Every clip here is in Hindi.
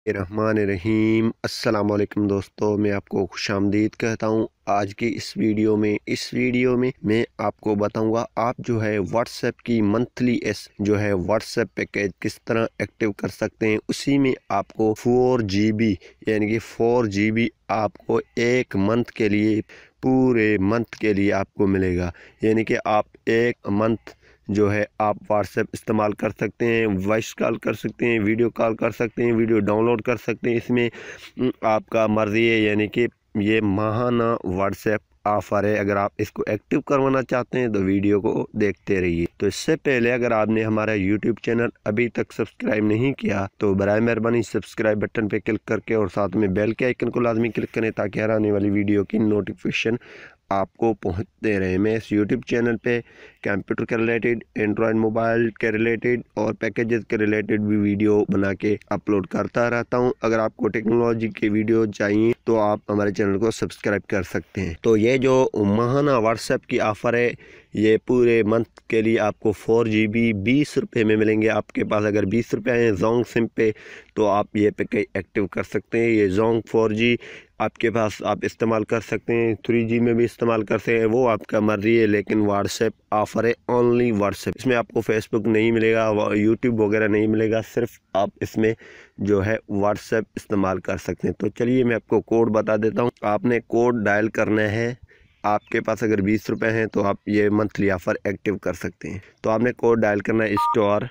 रहमानिर्रहीम। अस्सलाम वालेकुम दोस्तों, मैं आपको खुशामदीद कहता हूँ। आज की इस वीडियो में मैं आपको बताऊंगा आप जो है व्हाट्सएप की मंथली जो है व्हाट्सएप पैकेज किस तरह एक्टिव कर सकते हैं। उसी में आपको 4 GB यानी कि 4 GB आपको एक मंथ के लिए, पूरे मंथ के लिए आपको मिलेगा। यानी कि आप एक मंथ जो है आप व्हाट्सएप इस्तेमाल कर सकते हैं, वॉइस कॉल कर सकते हैं, वीडियो कॉल कर सकते हैं, वीडियो डाउनलोड कर सकते हैं। इसमें आपका मर्ज़ी है, यानी कि ये माहाना व्हाट्सएप ऑफ़र है। अगर आप इसको एक्टिव करवाना चाहते हैं तो वीडियो को देखते रहिए। तो इससे पहले अगर आपने हमारा यूट्यूब चैनल अभी तक सब्सक्राइब नहीं किया तो बराए मेहरबानी सब्सक्राइब बटन पे क्लिक करके और साथ में बेल के आइकन को लाजमी क्लिक करें ताकि हर आने वाली वीडियो की नोटिफिकेशन आपको पहुंचते रहे। मैं इस यूट्यूब चैनल पे कंप्यूटर के रिलेटेड, एंड्रॉयड मोबाइल के रिलेटेड और पैकेजेस के रिलेटेड भी वीडियो बना के अपलोड करता रहता हूं। अगर आपको टेक्नोलॉजी की वीडियो चाहिए तो आप हमारे चैनल को सब्सक्राइब कर सकते हैं। तो ये जो माहाना व्हाट्सएप की ऑफ़र है, ये पूरे मंथ के लिए आपको 4 GB 20 रुपये में मिलेंगे। आपके पास अगर 20 रुपये हैं जोंग सिम पे तो आप ये पैकेज एक्टिव कर सकते हैं। ये जोंग 4G आपके पास आप इस्तेमाल कर सकते हैं, 3G में भी इस्तेमाल कर सकते हैं, वो आपका मर्ज़ी है। लेकिन व्हाट्सएप ऑफ़र है, ओनली व्हाट्सएप। इसमें आपको फेसबुक नहीं मिलेगा, यूट्यूब वगैरह नहीं मिलेगा, सिर्फ आप इसमें जो है व्हाट्सएप इस्तेमाल कर सकते हैं। तो चलिए मैं आपको कोड बता देता हूँ। आपने कोड डायल करना है। आपके पास अगर 20 रुपये हैं तो आप ये मंथली ऑफ़र एक्टिव कर सकते हैं। तो आपने कोड डायल करना है स्टार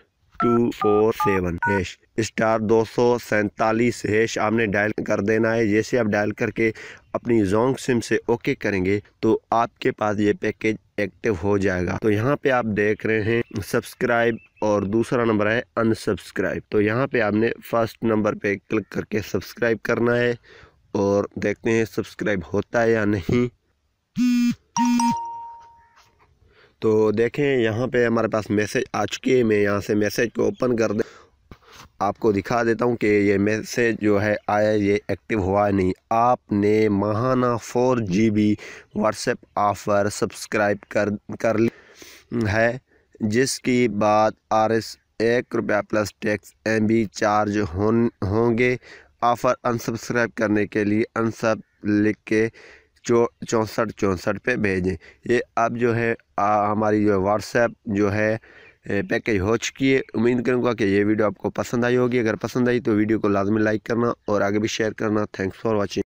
247 हैश स्टार 247 हैश आपने डायल कर देना है। जैसे आप डायल करके अपनी जोंग सिम से ओके करेंगे तो आपके पास ये पैकेज एक्टिव हो जाएगा। तो यहाँ पे आप देख रहे हैं सब्सक्राइब और दूसरा नंबर है अनसब्सक्राइब। तो यहाँ पे आपने फर्स्ट नंबर पे क्लिक करके सब्सक्राइब करना है और देखते हैं सब्सक्राइब होता है या नहीं। तो देखें यहाँ पे हमारे पास मैसेज आ चुके हैं। मैं यहाँ से मैसेज को ओपन कर दे आपको दिखा देता हूँ कि ये मैसेज जो है आया, ये एक्टिव हुआ है नहीं। आपने माहाना 4 GB व्हाट्सएप ऑफ़र सब्सक्राइब कर ली है, जिसकी बाद RS 1 रुपया प्लस टैक्स MB चार्ज होंगे। ऑफ़र अनसब्सक्राइब करने के लिए अनसब लिख के 6464 पे भेजें। ये अब जो है हमारी जो व्हाट्सएप जो है पैकेज हो चुकी है। उम्मीद करूँगा कि ये वीडियो आपको पसंद आई होगी। अगर पसंद आई तो वीडियो को लाजमी लाइक करना और आगे भी शेयर करना। Thanks for watching.